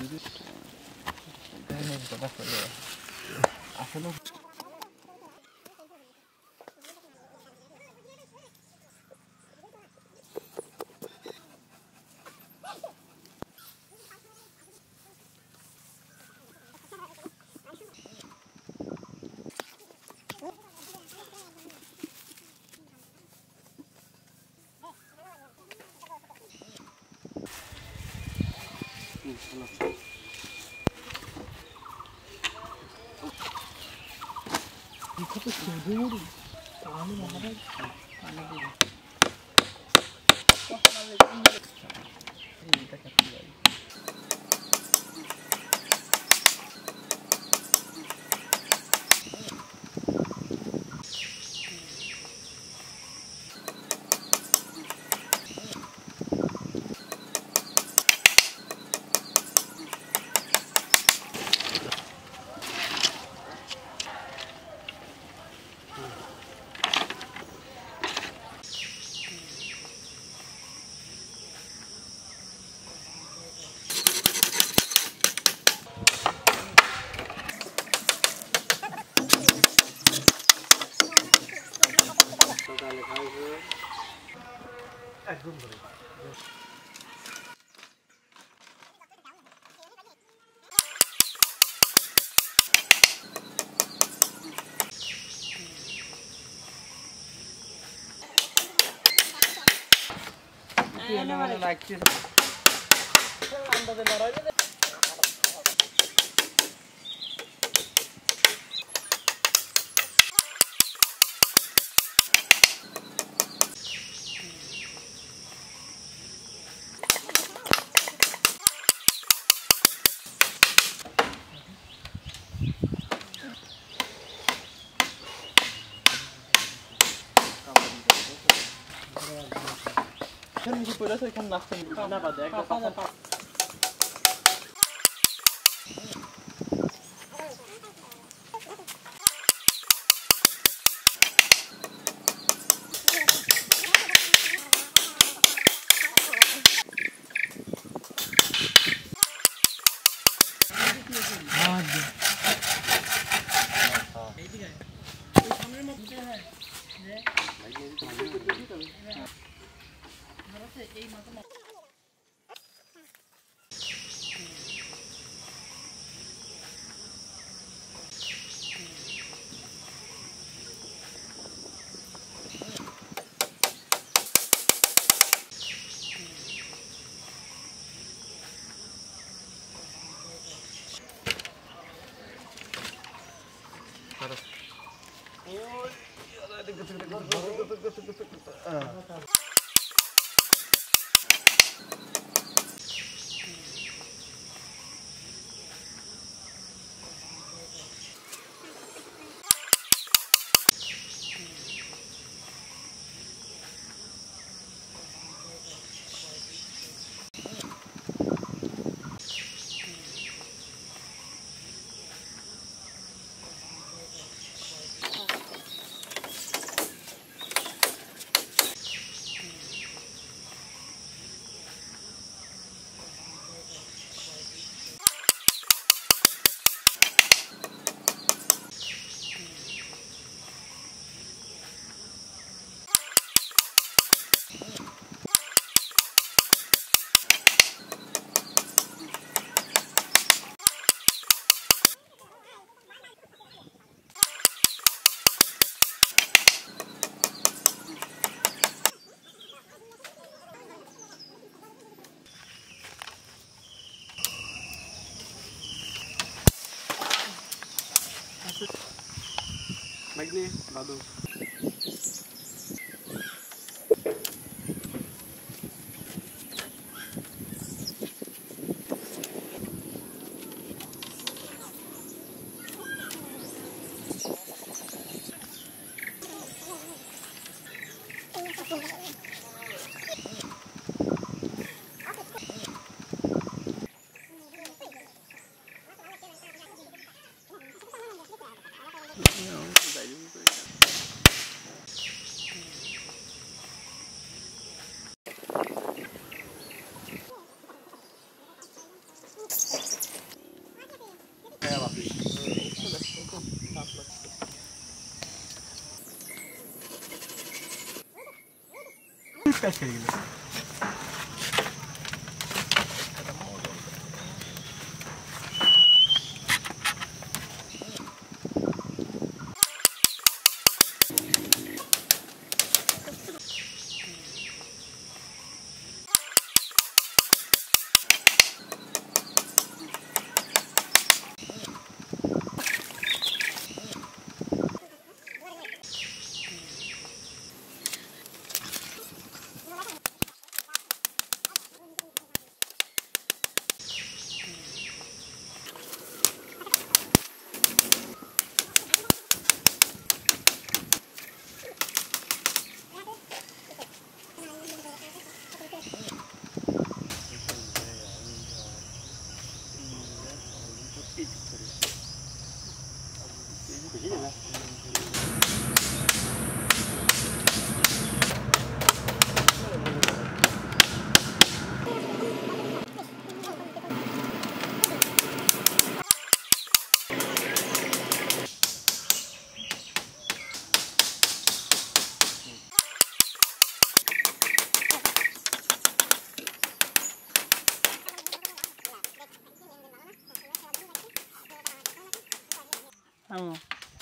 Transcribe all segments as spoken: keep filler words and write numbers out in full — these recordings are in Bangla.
আসলে 이것도 조종으로 안에 나가다 안에 들어. 이거 잡는 거야. একদম ধরে এনে মানে রাখছি আন্দাজে লড়াই না Kan musuh pula saya kan nak sendiri. Mana pada? Apa apa? Magni, Badu. No, কাজ করে গেল Oh.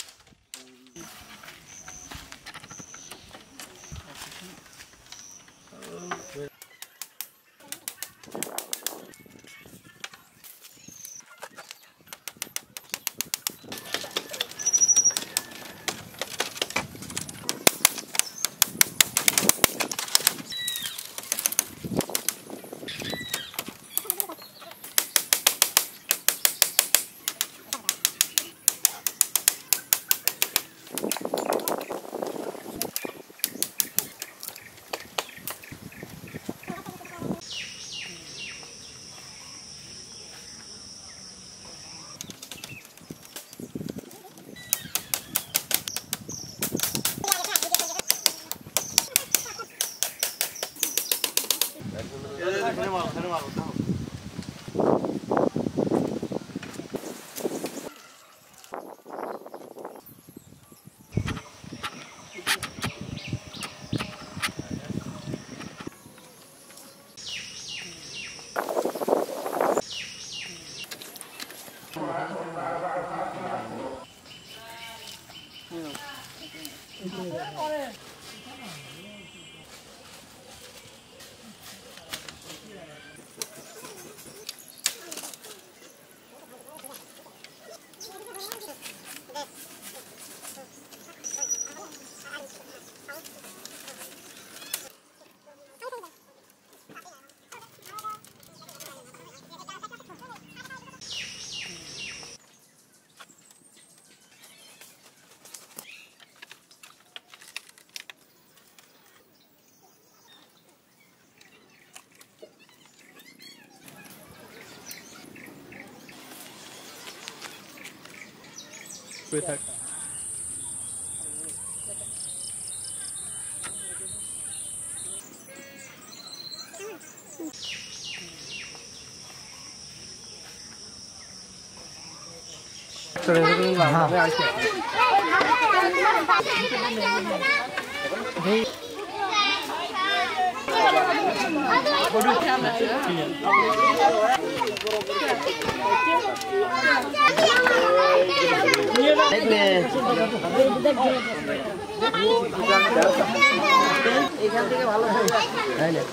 এখান থেকে ভালো তাই না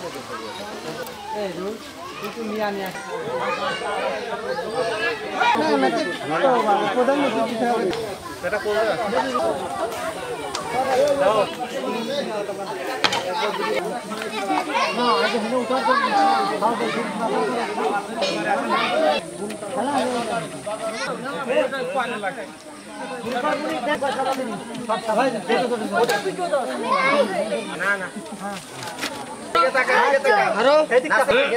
এই রুল কিছু নিয়ে আনি না না তো ভালো প্রধান দিতে হবে এটা করবে দাও না আগে হলো উঠার জন্য দাও দাও খেলা এটা পানি লাগে না না হ্যাঁ ঠিক আছে টাকা আরো এদিকে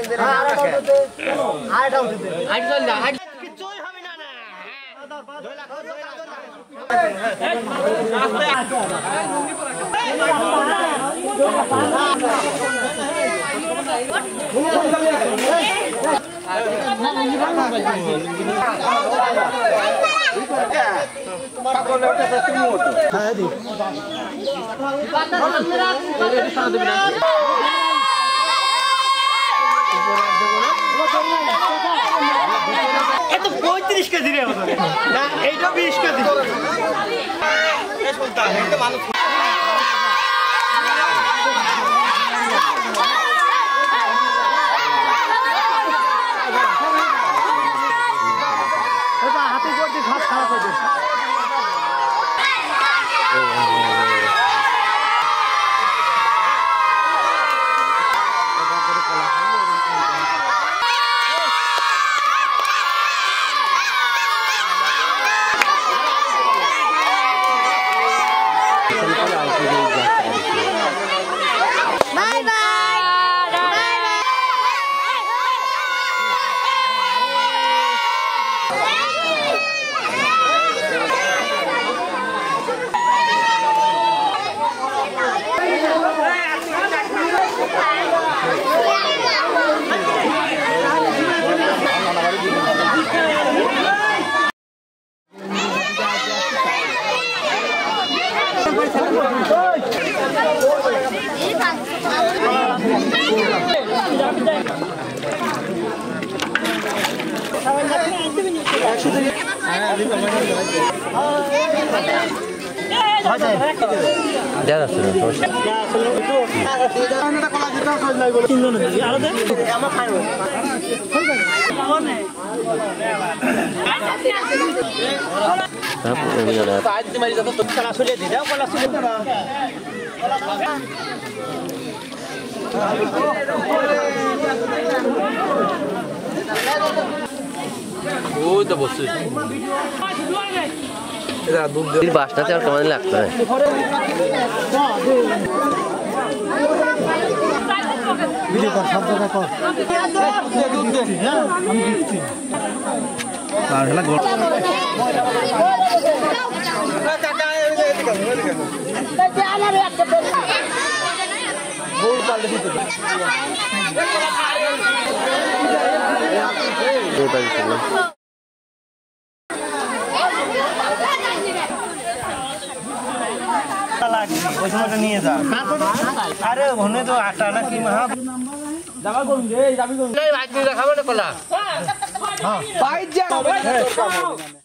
আর দাও দিতে আই চল না কিছুই হবে না না দুই লাখ দুই লাখ পাগল একটা তুমি ওঠো হ্যাঁ দি তো পঁয়ত্রিশ কেজি রে না এইটা বিশ কেজি হাতে করতে ঘাস খারাপ হয়ে যাচ্ছে বাসটাতে আর কেমন লাগতো ওই সময়টা নিয়ে যা আরে ওখানে তো আটা না কি মহা দাবা করুন রে দাবি করুন এই ভাই তুই দেখাবো না কলা হ্যাঁ ভাই যা